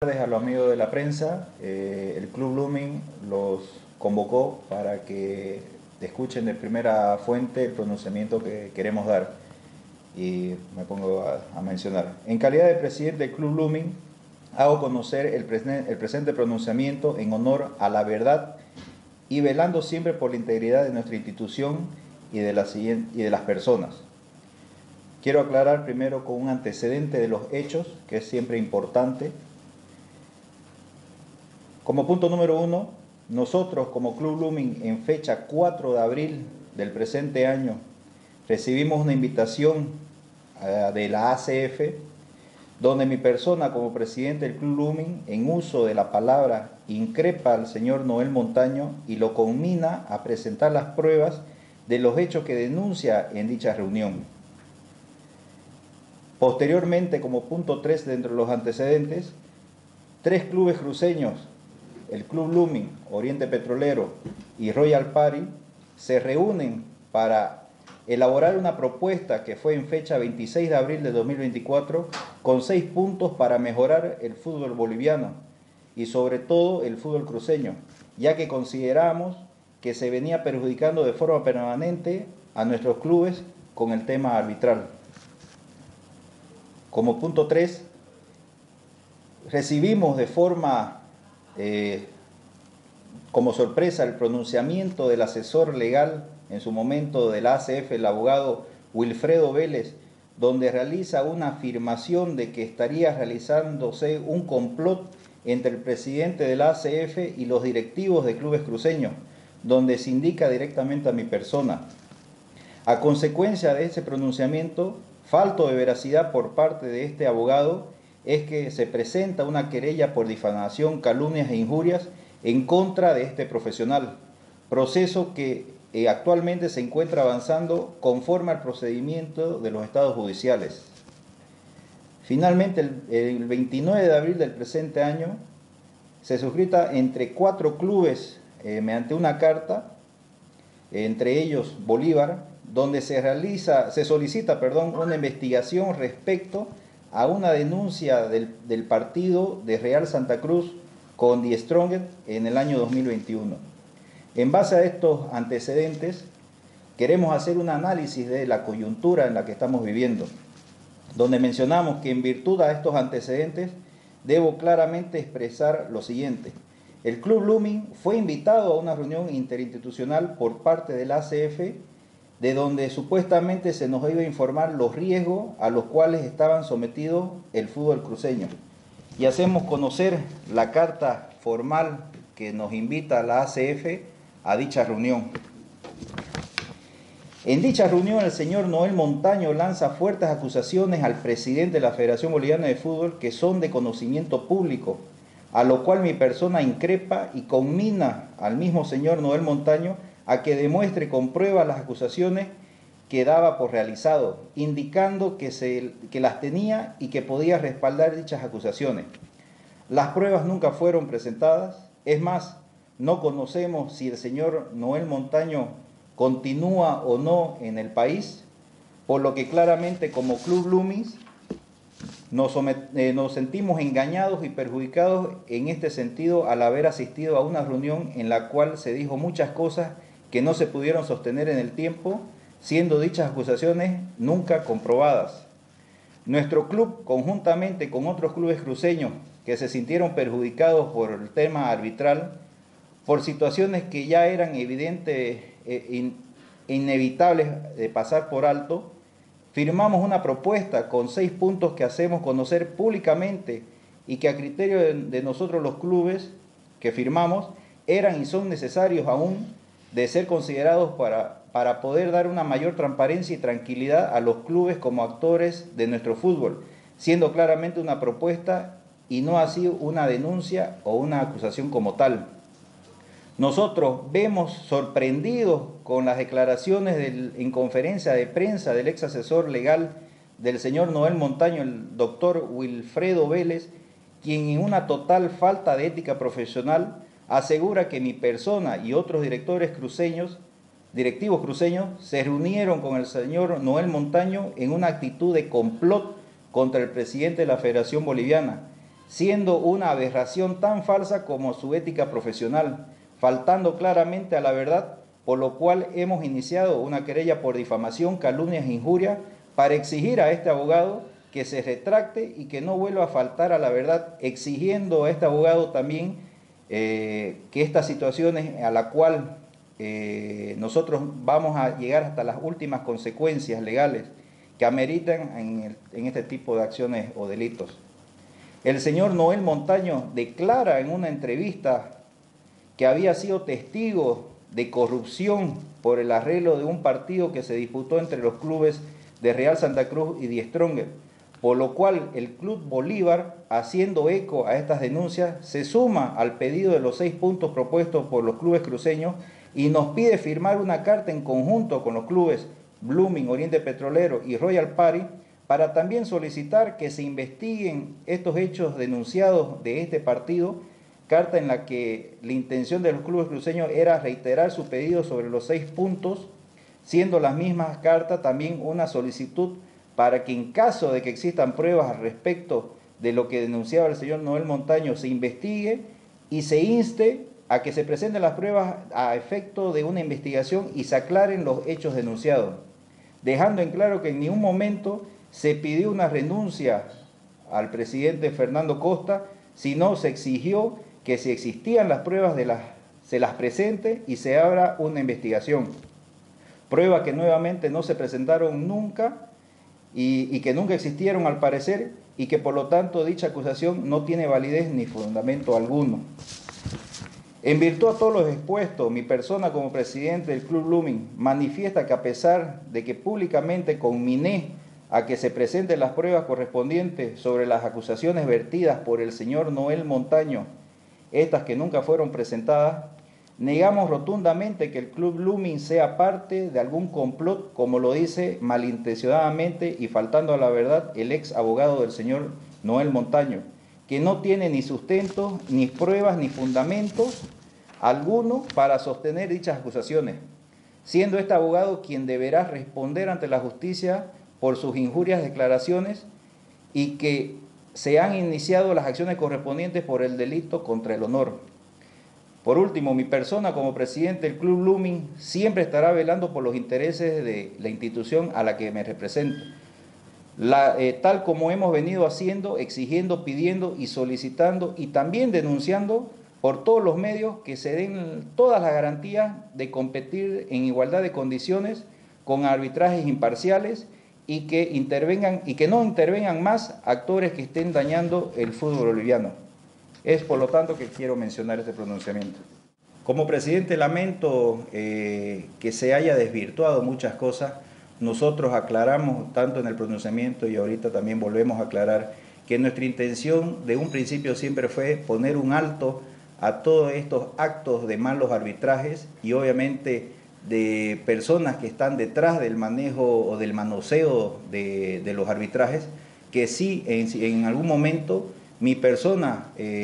A los amigos de la prensa. El Club Blooming los convocó para que escuchen de primera fuente el pronunciamiento que queremos dar. Y me pongo a mencionar. En calidad de presidente del Club Blooming, hago conocer el presente pronunciamiento en honor a la verdad y velando siempre por la integridad de nuestra institución y de las personas. Quiero aclarar primero con un antecedente de los hechos, que es siempre importante. Como punto número 1, nosotros como Club Blooming en fecha 4 de abril del presente año recibimos una invitación de la ACF, donde mi persona como presidente del Club Blooming, en uso de la palabra, increpa al señor Noel Montaño y lo conmina a presentar las pruebas de los hechos que denuncia en dicha reunión. Posteriormente, como punto 3 dentro de los antecedentes, 3 clubes cruceños, el Club Blooming, Oriente Petrolero y Royal Party, se reúnen para elaborar una propuesta que fue en fecha 26 de abril de 2024 con 6 puntos para mejorar el fútbol boliviano y sobre todo el fútbol cruceño, ya que consideramos que se venía perjudicando de forma permanente a nuestros clubes con el tema arbitral. Como punto 3, recibimos de forma como sorpresa el pronunciamiento del asesor legal en su momento de la ACF, el abogado Wilfredo Vélez, donde realiza una afirmación de que estaría realizándose un complot entre el presidente de la ACF y los directivos de clubes cruceños, donde se indica directamente a mi persona. A consecuencia de ese pronunciamiento, falto de veracidad por parte de este abogado, es que se presenta una querella por difamación, calumnias e injurias en contra de este profesional, proceso que actualmente se encuentra avanzando conforme al procedimiento de los estados judiciales. Finalmente, el 29 de abril del presente año, se suscrita entre 4 clubes mediante una carta, entre ellos Bolívar, donde se solicita una investigación respecto a una denuncia del partido de Real Santa Cruz con Die Strongest en el año 2021. En base a estos antecedentes, queremos hacer un análisis de la coyuntura en la que estamos viviendo, donde mencionamos que en virtud a estos antecedentes, debo claramente expresar lo siguiente. El Club Blooming fue invitado a una reunión interinstitucional por parte del ACF, de donde supuestamente se nos iba a informar los riesgos a los cuales estaban sometidos el fútbol cruceño. Y hacemos conocer la carta formal que nos invita a la ACF a dicha reunión. En dicha reunión, el señor Noel Montaño lanza fuertes acusaciones al presidente de la Federación Boliviana de Fútbol que son de conocimiento público, a lo cual mi persona increpa y conmina al mismo señor Noel Montaño a que demuestre con pruebas las acusaciones que daba por realizado, indicando que las tenía y que podía respaldar dichas acusaciones. Las pruebas nunca fueron presentadas, es más, no conocemos si el señor Noel Montaño continúa o no en el país, por lo que claramente como Club Blooming nos sentimos engañados y perjudicados en este sentido al haber asistido a una reunión en la cual se dijo muchas cosas que no se pudieron sostener en el tiempo, siendo dichas acusaciones nunca comprobadas. Nuestro club, conjuntamente con otros clubes cruceños que se sintieron perjudicados por el tema arbitral, por situaciones que ya eran evidentes e inevitables de pasar por alto, firmamos una propuesta con 6 puntos que hacemos conocer públicamente y que a criterio de nosotros los clubes que firmamos eran y son necesarios aún de ser considerados para poder dar una mayor transparencia y tranquilidad a los clubes como actores de nuestro fútbol, siendo claramente una propuesta y no así una denuncia o una acusación como tal. Nosotros vemos sorprendidos con las declaraciones en conferencia de prensa del ex asesor legal del señor Noel Montaño, el doctor Wilfredo Vélez, quien en una total falta de ética profesional asegura que mi persona y otros directivos cruceños se reunieron con el señor Noel Montaño en una actitud de complot contra el presidente de la Federación Boliviana, siendo una aberración tan falsa como su ética profesional, faltando claramente a la verdad, por lo cual hemos iniciado una querella por difamación, calumnias e injuria para exigir a este abogado que se retracte y que no vuelva a faltar a la verdad, exigiendo a este abogado también que estas situaciones a la cual nosotros vamos a llegar hasta las últimas consecuencias legales que ameritan en este tipo de acciones o delitos. El señor Noel Montaño declara en una entrevista que había sido testigo de corrupción por el arreglo de un partido que se disputó entre los clubes de Real Santa Cruz y Die Stronger, por lo cual el Club Bolívar, haciendo eco a estas denuncias, se suma al pedido de los 6 puntos propuestos por los clubes cruceños y nos pide firmar una carta en conjunto con los clubes Blooming, Oriente Petrolero y Royal Party para también solicitar que se investiguen estos hechos denunciados de este partido, carta en la que la intención de los clubes cruceños era reiterar su pedido sobre los 6 puntos, siendo las mismas cartas también una solicitud para que en caso de que existan pruebas al respecto de lo que denunciaba el señor Noel Montaño, se investigue y se inste a que se presenten las pruebas a efecto de una investigación y se aclaren los hechos denunciados, dejando en claro que en ningún momento se pidió una renuncia al presidente Fernando Costa, sino se exigió que si existían las pruebas se las presente y se abra una investigación. Pruebas que nuevamente no se presentaron nunca y que nunca existieron al parecer y que por lo tanto dicha acusación no tiene validez ni fundamento alguno. En virtud a todos los expuestos, mi persona como presidente del Club Blooming manifiesta que a pesar de que públicamente conminé a que se presenten las pruebas correspondientes sobre las acusaciones vertidas por el señor Noel Montaño, estas que nunca fueron presentadas, negamos rotundamente que el Club Blooming sea parte de algún complot, como lo dice malintencionadamente y faltando a la verdad el ex abogado del señor Noel Montaño, que no tiene ni sustento, ni pruebas, ni fundamentos alguno para sostener dichas acusaciones, siendo este abogado quien deberá responder ante la justicia por sus injurias declaraciones y que se han iniciado las acciones correspondientes por el delito contra el honor. Por último, mi persona como presidente del Club Blooming siempre estará velando por los intereses de la institución a la que me represento, tal como hemos venido haciendo, exigiendo, pidiendo y solicitando y también denunciando por todos los medios que se den todas las garantías de competir en igualdad de condiciones con arbitrajes imparciales y que no intervengan más actores que estén dañando el fútbol boliviano. Es por lo tanto que quiero mencionar este pronunciamiento. Como presidente lamento que se haya desvirtuado muchas cosas. Nosotros aclaramos tanto en el pronunciamiento y ahorita también volvemos a aclarar que nuestra intención de un principio siempre fue poner un alto a todos estos actos de malos arbitrajes y obviamente de personas que están detrás del manejo o del manoseo de los arbitrajes, que sí en algún momento mi persona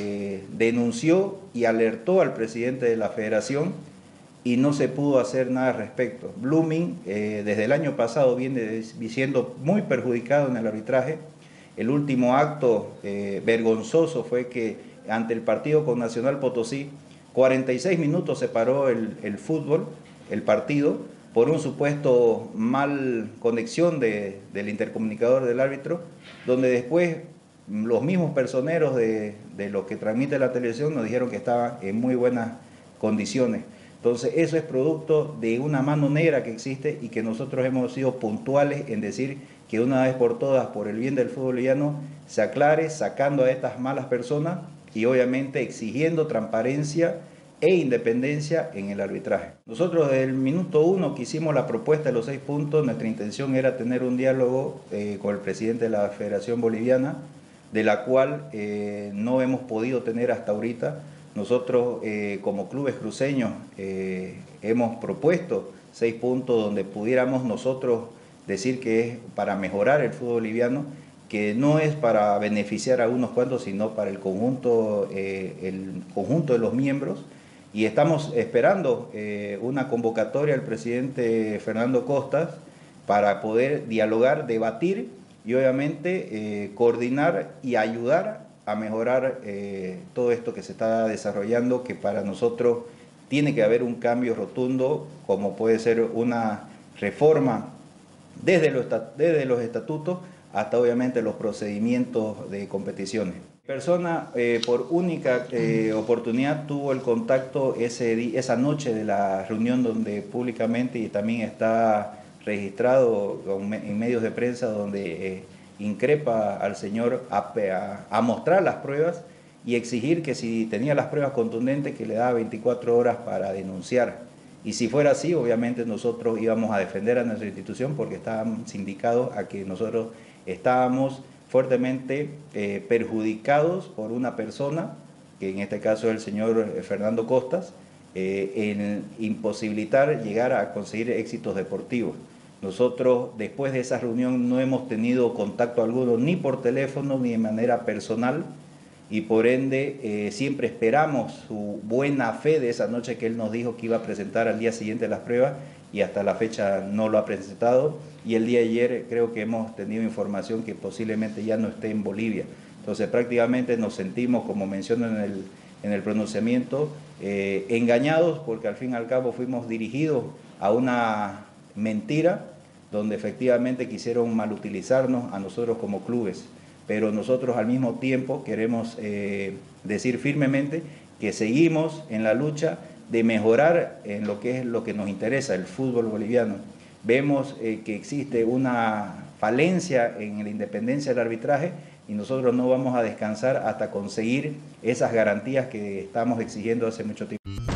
denunció y alertó al presidente de la federación y no se pudo hacer nada al respecto. Blooming desde el año pasado viene siendo muy perjudicado en el arbitraje. El último acto vergonzoso fue que ante el partido con Nacional Potosí, 46 minutos se paró el fútbol, el partido, por un supuesto mal conexión del intercomunicador del árbitro, donde después los mismos personeros de los que transmite la televisión nos dijeron que estaba en muy buenas condiciones. Entonces eso es producto de una mano negra que existe y que nosotros hemos sido puntuales en decir que una vez por todas, por el bien del fútbol boliviano, se aclare sacando a estas malas personas y obviamente exigiendo transparencia e independencia en el arbitraje. Nosotros desde el minuto 1 que hicimos la propuesta de los 6 puntos, nuestra intención era tener un diálogo con el presidente de la Federación Boliviana, de la cual no hemos podido tener hasta ahorita. Nosotros como clubes cruceños hemos propuesto 6 puntos donde pudiéramos nosotros decir que es para mejorar el fútbol boliviano, que no es para beneficiar a unos cuantos, sino para el conjunto de los miembros. Y estamos esperando una convocatoria del presidente Fernando Costa para poder dialogar, debatir y obviamente coordinar y ayudar a mejorar todo esto que se está desarrollando, que para nosotros tiene que haber un cambio rotundo, como puede ser una reforma desde los estatutos hasta obviamente los procedimientos de competiciones. Persona por única oportunidad tuvo el contacto esa noche de la reunión donde públicamente y también está registrado en medios de prensa donde increpa al señor a mostrar las pruebas y exigir que si tenía las pruebas contundentes que le daba 24 horas para denunciar. Y si fuera así, obviamente nosotros íbamos a defender a nuestra institución porque estábamos sindicados a que nosotros estábamos fuertemente perjudicados por una persona, que en este caso es el señor Fernando Costas, en imposibilitar llegar a conseguir éxitos deportivos. Nosotros después de esa reunión no hemos tenido contacto alguno ni por teléfono ni de manera personal y por ende siempre esperamos su buena fe de esa noche que él nos dijo que iba a presentar al día siguiente las pruebas y hasta la fecha no lo ha presentado y el día de ayer creo que hemos tenido información que posiblemente ya no esté en Bolivia. Entonces prácticamente nos sentimos, como menciono en el pronunciamiento, engañados porque al fin y al cabo fuimos dirigidos a una mentira donde efectivamente quisieron malutilizarnos a nosotros como clubes. Pero nosotros al mismo tiempo queremos decir firmemente que seguimos en la lucha de mejorar en lo que es lo que nos interesa, el fútbol boliviano. Vemos que existe una falencia en la independencia del arbitraje y nosotros no vamos a descansar hasta conseguir esas garantías que estamos exigiendo hace mucho tiempo.